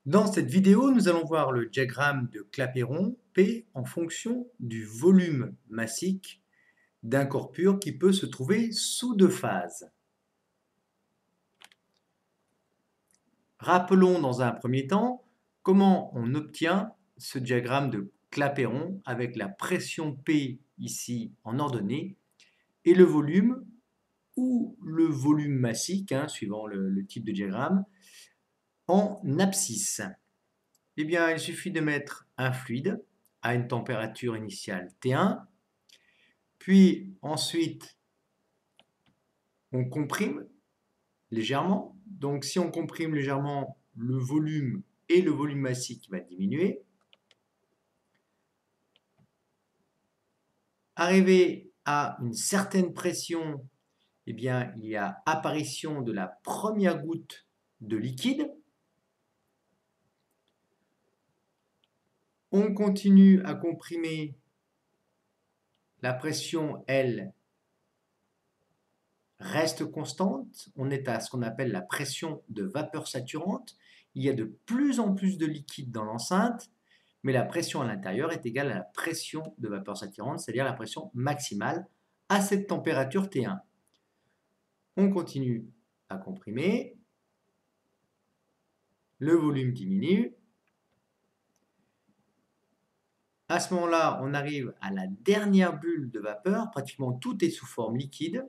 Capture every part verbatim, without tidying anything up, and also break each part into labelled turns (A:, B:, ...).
A: Dans cette vidéo, nous allons voir le diagramme de Clapeyron P en fonction du volume massique d'un corps pur qui peut se trouver sous deux phases. Rappelons dans un premier temps comment on obtient ce diagramme de Clapeyron avec la pression P ici en ordonnée et le volume ou le volume massique, hein, suivant le, le type de diagramme, en abscisse. Eh bien, il suffit de mettre un fluide à une température initiale T un, puis ensuite on comprime légèrement. Donc si on comprime légèrement, le volume et le volume massique va diminuer. Arrivé à une certaine pression, eh bien, il y a apparition de la première goutte de liquide. On continue à comprimer, la pression, elle, reste constante. On est à ce qu'on appelle la pression de vapeur saturante. Il y a de plus en plus de liquide dans l'enceinte, mais la pression à l'intérieur est égale à la pression de vapeur saturante, c'est-à-dire la pression maximale à cette température T un. On continue à comprimer. Le volume diminue. À ce moment-là, on arrive à la dernière bulle de vapeur. Pratiquement tout est sous forme liquide.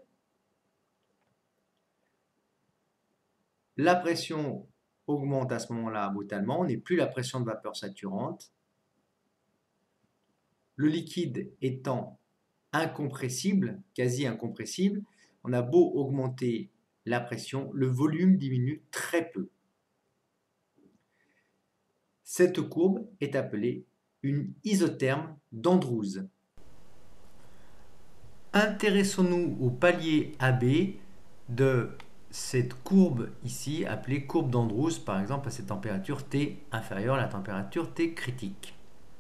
A: La pression augmente à ce moment-là brutalement. On n'est plus la pression de vapeur saturante. Le liquide étant incompressible, quasi incompressible, on a beau augmenter la pression, le volume diminue très peu. Cette courbe est appelée une isotherme d'Andrews. Intéressons-nous au palier A B de cette courbe ici, appelée courbe d'Andrews, par exemple à cette température T inférieure à la température T critique.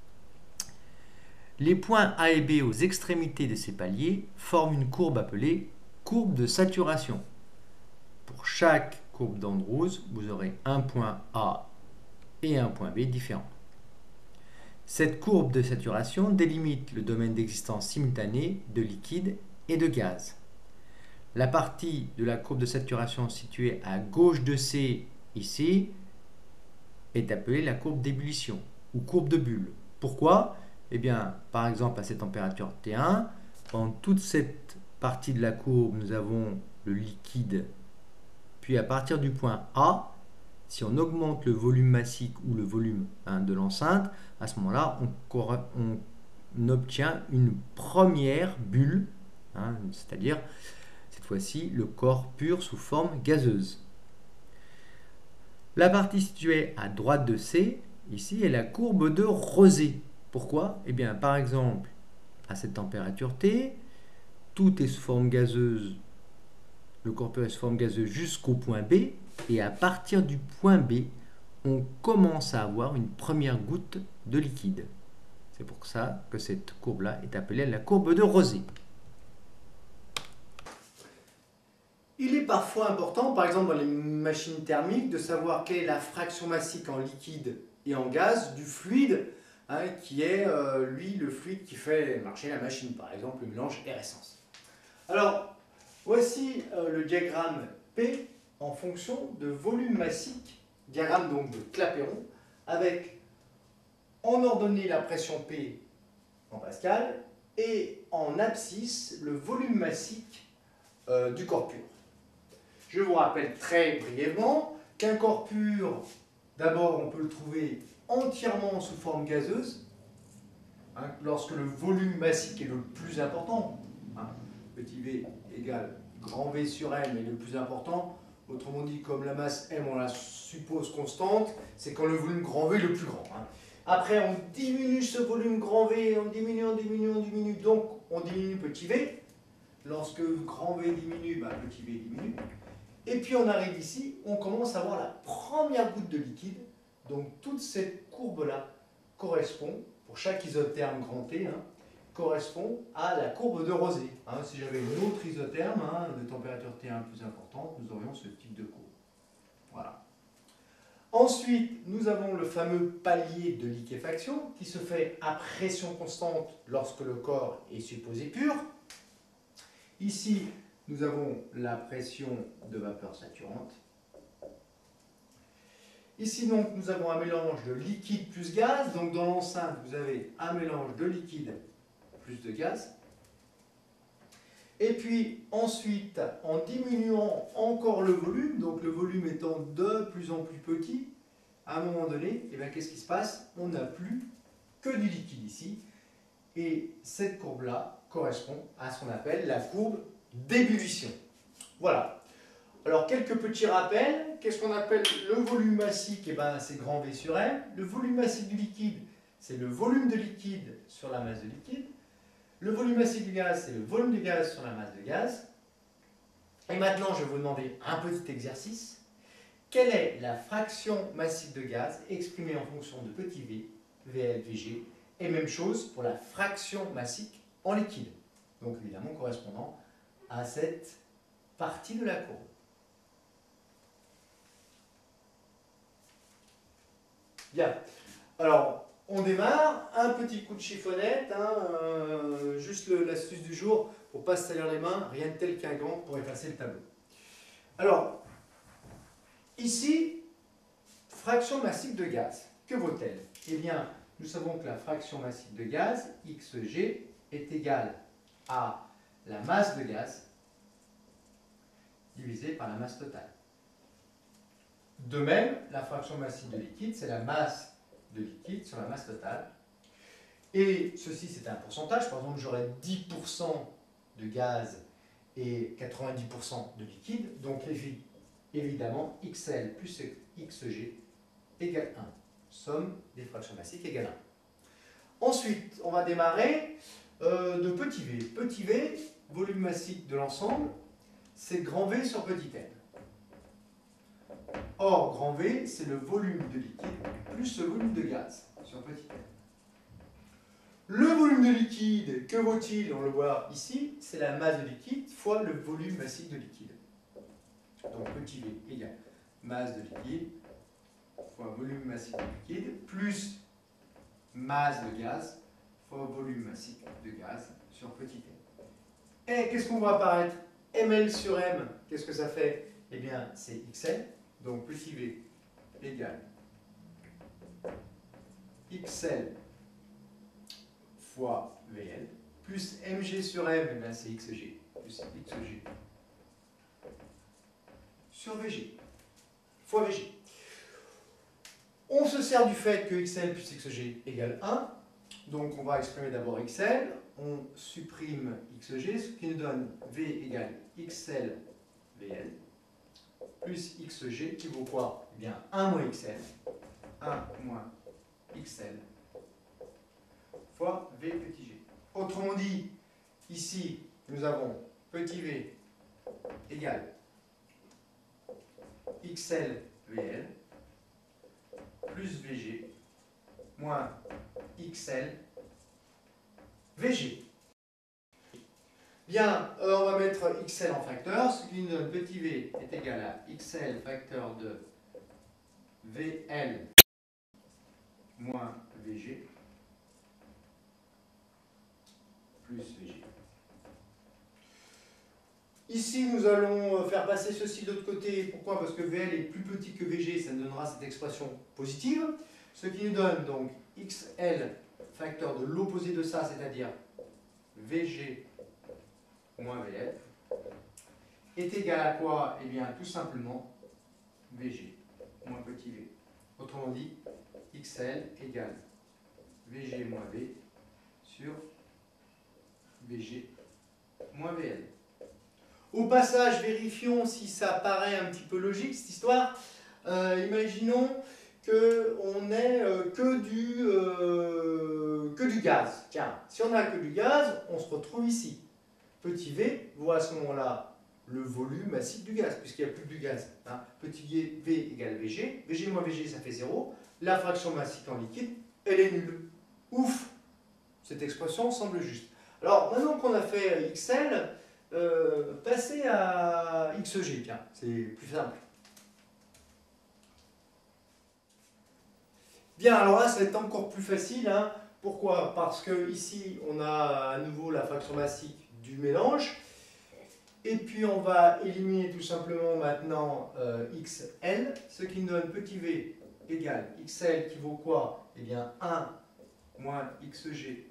A: Les points A et B aux extrémités de ces paliers forment une courbe appelée courbe de saturation. Pour chaque courbe d'Andrews, vous aurez un point A et un point B différents. Cette courbe de saturation délimite le domaine d'existence simultanée de liquide et de gaz. La partie de la courbe de saturation située à gauche de C, ici, est appelée la courbe d'ébullition ou courbe de bulle. Pourquoi ? Eh bien, par exemple, à cette température T un, pendant toute cette partie de la courbe, nous avons le liquide. Puis à partir du point A, si on augmente le volume massique ou le volume hein, de l'enceinte, à ce moment-là, on, on obtient une première bulle, hein, c'est-à-dire cette fois-ci le corps pur sous forme gazeuse. La partie située à droite de C, ici, est la courbe de Rosé. Pourquoi ? Eh bien, par exemple, à cette température T, tout est sous forme gazeuse, le corps pur est sous forme gazeuse jusqu'au point B, et à partir du point B, on commence à avoir une première goutte de liquide. C'est pour ça que cette courbe-là est appelée la courbe de Rosé. Il est parfois important, par exemple dans les machines thermiques, de savoir quelle est la fraction massique en liquide et en gaz du fluide, hein, qui est, euh, lui, le fluide qui fait marcher la machine, par exemple le mélange air-essence. Alors, voici euh, le diagramme P en fonction de volume massique, diagramme donc de Clapeyron, avec en ordonnée la pression P en pascal et en abscisse le volume massique euh, du corps pur. Je vous rappelle très brièvement qu'un corps pur, d'abord on peut le trouver entièrement sous forme gazeuse, hein, lorsque le volume massique est le plus important, hein, petit v égale grand V sur M est le plus important, autrement dit comme la masse M on la suppose constante, c'est quand le volume grand V est le plus grand. Hein. Après on diminue ce volume grand V, on diminue, on diminue, on diminue, donc on diminue petit v, lorsque grand V diminue, bah, petit v diminue. Et puis on arrive ici, on commence à voir la première goutte de liquide. Donc toute cette courbe-là correspond, pour chaque isotherme grand T, hein, correspond à la courbe de Rosé. Hein, si j'avais une autre isotherme hein, de température T un plus importante, nous aurions ce type de courbe. Voilà. Ensuite, nous avons le fameux palier de liquéfaction qui se fait à pression constante lorsque le corps est supposé pur. Ici, nous avons la pression de vapeur saturante. Ici, donc, nous avons un mélange de liquide plus gaz. Donc, dans l'enceinte, vous avez un mélange de liquide plus de gaz. Et puis, ensuite, en diminuant encore le volume, donc le volume étant de plus en plus petit, à un moment donné, eh bien, qu'est-ce qui se passe? On n'a plus que du liquide ici. Et cette courbe-là correspond à ce qu'on appelle la courbe d'ébullition. Voilà. Alors, quelques petits rappels. Qu'est-ce qu'on appelle le volume massique? Eh bien, c'est grand V sur M. Le volume massique du liquide, c'est le volume de liquide sur la masse de liquide. Le volume massique du gaz, c'est le volume de gaz sur la masse de gaz. Et maintenant, je vais vous demander un petit exercice. Quelle est la fraction massique de gaz exprimée en fonction de petit v, Vl, Vg, et même chose pour la fraction massique en liquide. Donc, évidemment, correspondant à cette partie de la courbe. Bien, alors on démarre, un petit coup de chiffonnette, hein, euh, juste l'astuce du jour pour ne pas se salir les mains, rien de tel qu'un gant pour effacer le tableau. Alors, ici, fraction massique de gaz, que vaut-elle? Eh bien, nous savons que la fraction massique de gaz, Xg, est égale à la masse de gaz divisée par la masse totale. De même, la fraction massique de liquide, c'est la masse de liquide sur la masse totale. Et ceci, c'est un pourcentage. Par exemple, j'aurais dix pour cent de gaz et quatre-vingt-dix pour cent de liquide. Donc, évidemment, X L plus X G égale un. Somme des fractions massiques égale un. Ensuite, on va démarrer euh, de petit v. Petit v, volume massique de l'ensemble, c'est grand V sur petit m. Or, grand V, c'est le volume de liquide plus le volume de gaz sur petit m. Le volume de liquide, que vaut-il? On le voit ici, c'est la masse de liquide fois le volume massique de liquide. Donc, petit v égale masse de liquide fois volume massique de liquide plus masse de gaz fois volume massique de gaz sur petit m. Et qu'est-ce qu'on voit apparaître? Ml sur M, qu'est-ce que ça fait? Eh bien, c'est X L. Donc, petit v égale X L fois V L, plus Mg sur M, eh bien, c'est Xg, plus Xg sur Vg, fois Vg. On se sert du fait que Xl plus Xg égale un, donc on va exprimer d'abord Xl, on supprime Xg, ce qui nous donne V égale Xl V L, plus Xg qui vaut quoi? Eh bien, un moins Xl, un moins Xl fois V petit g. Autrement dit, ici, nous avons petit v égale Xl V L plus Vg moins Xl Vg. Bien, euh, on va mettre Xl en facteur, ce qui nous donne petit v est égal à Xl facteur de Vl moins Vg plus Vg. Ici, nous allons faire passer ceci de l'autre côté. Pourquoi? Parce que Vl est plus petit que Vg, ça nous donnera cette expression positive. Ce qui nous donne donc Xl facteur de l'opposé de ça, c'est-à-dire Vg moins Vl, est égal à quoi? Eh bien, tout simplement Vg moins petit v. Autrement dit, Xl égale Vg moins V sur Vg moins Vl. Au passage, vérifions si ça paraît un petit peu logique, cette histoire. Euh, imaginons qu'on n'ait euh, que, du, euh, que du gaz. Tiens, si on n'a que du gaz, on se retrouve ici. Petit v vaut à ce moment-là le volume massique du gaz, puisqu'il n'y a plus que du gaz. Hein. Petit v égale Vg. Vg moins Vg, ça fait zéro. La fraction massique en liquide, elle est nulle. Ouf! Cette expression semble juste. Alors, maintenant qu'on a fait Xl, euh, passez à Xg, tiens, c'est plus simple. Bien, alors là, ça va être encore plus facile. Hein. Pourquoi? Parce que ici, on a à nouveau la fraction massique du mélange. Et puis, on va éliminer tout simplement maintenant euh, xl, ce qui nous donne petit v égale xl qui vaut quoi? Eh bien, un moins xg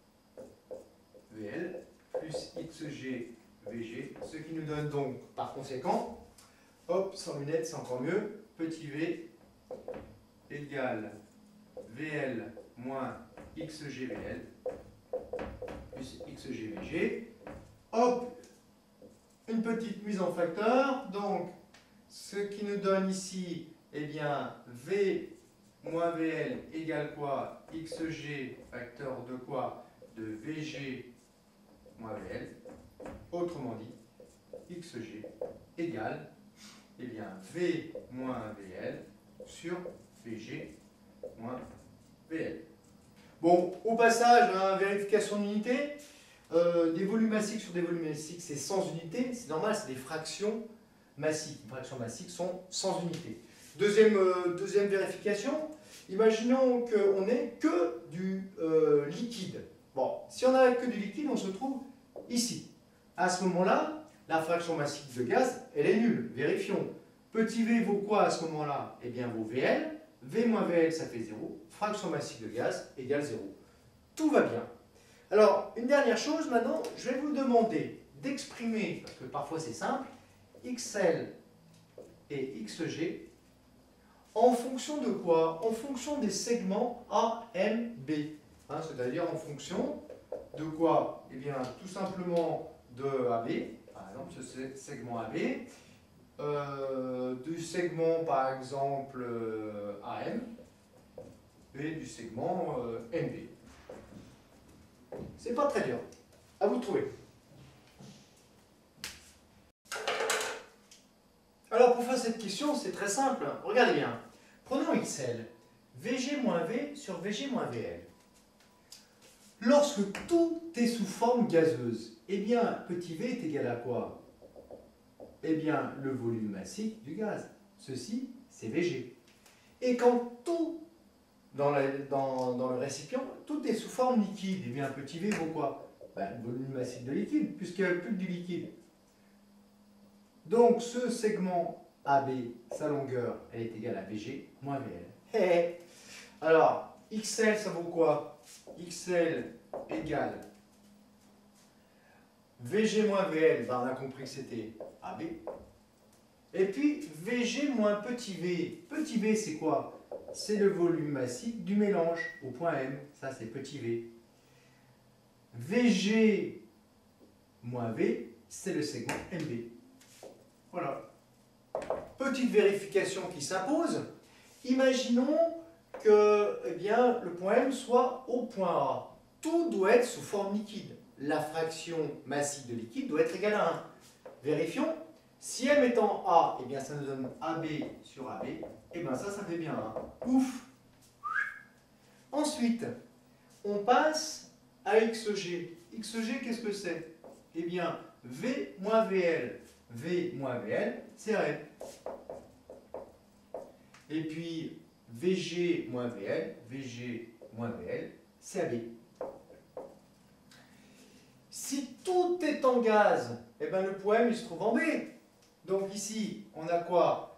A: vl plus xg vg, ce qui nous donne donc, par conséquent, hop, sans lunettes, c'est encore mieux, petit v égale vl moins xgvl plus xgvg. Hop, une petite mise en facteur. Donc, ce qui nous donne ici, eh bien, v moins vl égale quoi? Xg facteur de quoi? De vg moins vl. Autrement dit, xg égale, eh bien, v moins vl sur vg moins vl. Bon, au passage, hein, vérification d'unité, euh, des volumes massiques sur des volumes massiques, c'est sans unité, c'est normal, c'est des fractions massiques. Les fractions massiques sont sans unité. Deuxième, euh, deuxième vérification, imaginons qu'on n'ait que du euh, liquide. Bon, si on n'a que du liquide, on se trouve ici. À ce moment-là, la fraction massique de gaz, elle est nulle. Vérifions. Petit v vaut quoi à ce moment-là? Eh bien, vaut vl. V moins vl, ça fait zéro. Fraction massique de gaz égale zéro. Tout va bien. Alors, une dernière chose maintenant, je vais vous demander d'exprimer, parce que parfois c'est simple, xl et xg en fonction de quoi? En fonction des segments A, M, B. Hein, c'est-à-dire en fonction de quoi? Eh bien, tout simplement de A B, par exemple, ce segment A B, euh, du segment, par exemple, euh, A M, et du segment euh, N B. C'est pas très dur. À vous de trouver. Alors, pour faire cette question, c'est très simple. Regardez bien. Prenons xl. Vg moins V sur Vg moins Vl. Lorsque tout est sous forme gazeuse, eh bien, petit v est égal à quoi? Eh bien, le volume massique du gaz. Ceci, c'est Vg. Et quand tout, dans, la, dans, dans le récipient, tout est sous forme liquide, eh bien, petit v vaut quoi? Ben, le volume massique de liquide, puisqu'il n'y a plus que du liquide. Donc, ce segment A B, sa longueur, elle est égale à Vg moins Vl. Hey, hey. Alors, xl, ça vaut quoi? xl égale Vg moins Vl, ben on a compris que c'était A B. Et puis, Vg moins petit v. Petit v, c'est quoi? C'est le volume massique du mélange au point M. Ça, c'est petit v. Vg moins v, c'est le segment M B. Voilà. Petite vérification qui s'impose. Imaginons que eh bien, le point M soit au point A. Tout doit être sous forme liquide. La fraction massique de liquide doit être égale à un. Vérifions. Si M est en A, eh bien, ça nous donne A B sur A B. Et bien ça, ça fait bien un. Ouf. Ensuite, on passe à xg. xg, qu'est-ce que c'est? Eh bien, V moins Vl. V moins Vl, c'est R. Et puis, Vg moins Vl, Vg moins Vl, c'est A B. Si tout est en gaz, eh bien, le point M il se trouve en B. Donc ici, on a quoi?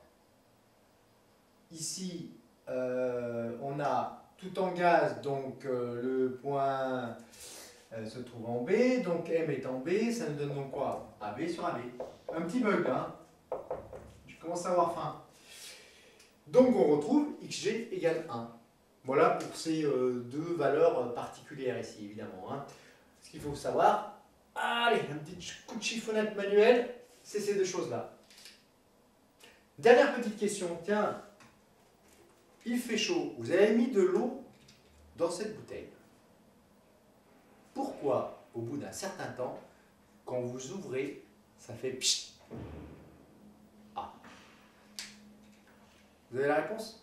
A: Ici, euh, on a tout en gaz, donc euh, le point euh, se trouve en B, donc M est en B, ça nous donne donc quoi? A B sur A B. Un petit bug, hein? Je commence à avoir faim. Donc on retrouve xg égale un. Voilà pour ces euh, deux valeurs particulières ici, évidemment. Hein. Ce qu'il faut savoir, allez, un petit coup de chiffonnette manuel, c'est ces deux choses-là. Dernière petite question, tiens, il fait chaud, vous avez mis de l'eau dans cette bouteille. Pourquoi, au bout d'un certain temps, quand vous ouvrez, ça fait pchit? Ah. Vous avez la réponse?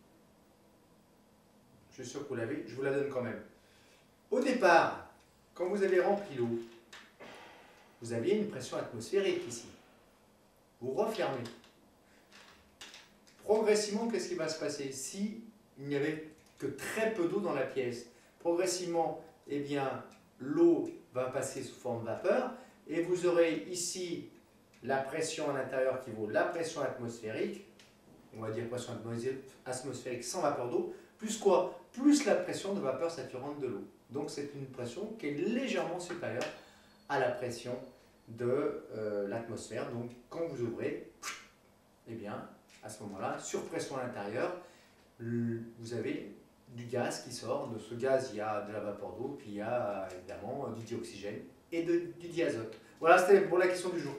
A: Je suis sûr que vous l'avez, je vous la donne quand même. Au départ, quand vous avez rempli l'eau, vous aviez une pression atmosphérique ici. Vous refermez. Progressivement, qu'est-ce qui va se passer si il n'y avait que très peu d'eau dans la pièce. Progressivement, eh bien, l'eau va passer sous forme de vapeur et vous aurez ici la pression à l'intérieur qui vaut la pression atmosphérique, on va dire pression atmosphérique sans vapeur d'eau, plus quoi? Plus la pression de vapeur saturante de l'eau. Donc c'est une pression qui est légèrement supérieure à la pression de euh, l'atmosphère. Donc quand vous ouvrez, eh bien, à ce moment-là, sur pression à l'intérieur, vous avez du gaz qui sort. De ce gaz, il y a de la vapeur d'eau, puis il y a évidemment du dioxygène et de, du diazote. Voilà, c'était pour la question du jour.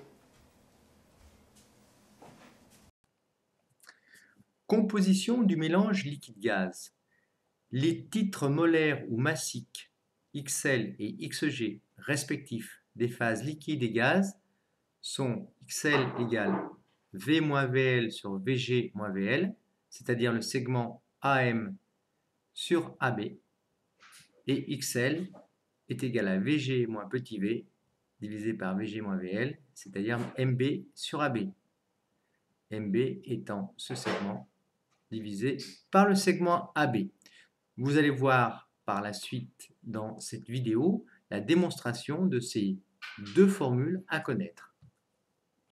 A: Composition du mélange liquide-gaz. Les titres molaires ou massiques X L et X G respectifs des phases liquide et gaz sont X L égale V moins V L sur V G moins V L, c'est-à-dire le segment A M sur A B, et X L est égal à V G moins petit v divisé par V G moins V L, c'est-à-dire M B sur A B. M B étant ce segment divisé par le segment A B. Vous allez voir par la suite dans cette vidéo la démonstration de ces deux formules à connaître.